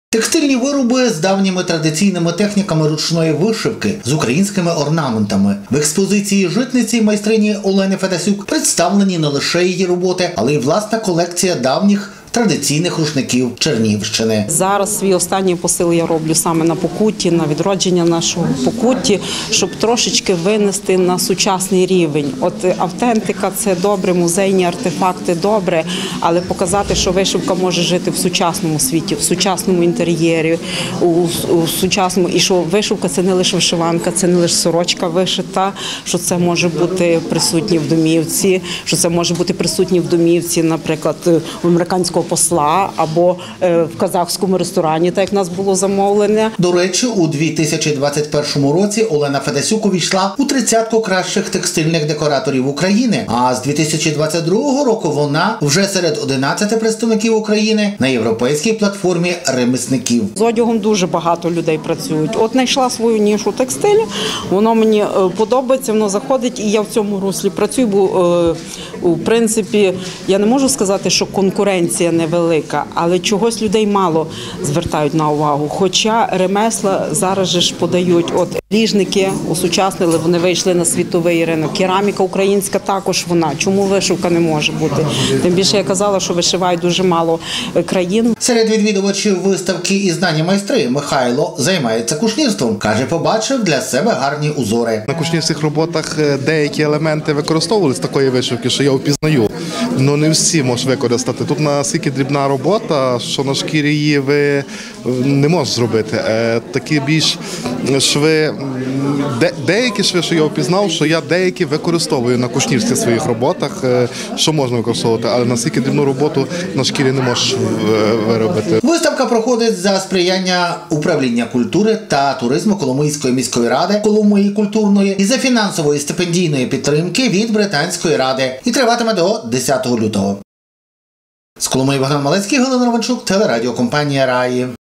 Текстильні вироби з давніми традиційними техніками ручної вишивки, з українськими орнаментами. В експозиції житниці майстрині Олени Федасюк представлені не лише її роботи, але й власна колекція давніх традиційних рушників Чернігівщини. Зараз свій останній посил я роблю саме на Покутті, на відродження нашого Покутті, щоб трошечки винести на сучасний рівень. От автентика – це добре, музейні артефакти – добре, але показати, що вишивка може жити в сучасному світі, в сучасному інтер'єрі, у сучасному, і що вишивка – це не лише вишиванка, це не лише сорочка вишита, що це може бути присутнє в домівці, що це може бути присутнє в домівці, наприклад, в американському посла або в казахському ресторані, так як в нас було замовлення. До речі, у 2021 році Олена Федасюк увійшла у 30-ку кращих текстильних декораторів України, а з 2022 року вона вже серед 11 представників України на європейській платформі ремісників. З одягом дуже багато людей працюють. От знайшла свою нішу текстилю, воно мені подобається, воно заходить, і я в цьому руслі працюю, бо в принципі я не можу сказати, що конкуренція невелика, але чогось людей мало звертають на увагу. Хоча ремесла зараз же ж подають, от ліжники усучаснили, вони вийшли на світовий ринок. Кераміка українська також вона. Чому вишивка не може бути? Тим більше я казала, що вишивають дуже мало країн. Серед відвідувачів виставки і знані майстри Михайло займається кушнірством. Каже, побачив для себе гарні узори. На кушнірських роботах деякі елементи використовували з такої вишивки, що я впізнаю. Ну не всі можуть використати. Тут настільки дрібна робота, що на шкірі її ви не можете зробити. Такі більш шви, деякі шви, що я впізнав, що я деякі використовую на кушнірських своїх роботах, що можна використовувати, але настільки дрібну роботу на шкірі не можеш виробити. Виставка проходить за сприяння управління культури та туризму Коломийської міської ради, Коломиї культурної і за фінансової стипендійної підтримки від Британської ради і триватиме до 10 лютого. З Коломиї Богдан Малецький, Галина Романчук, телерадіокомпанія «Раї».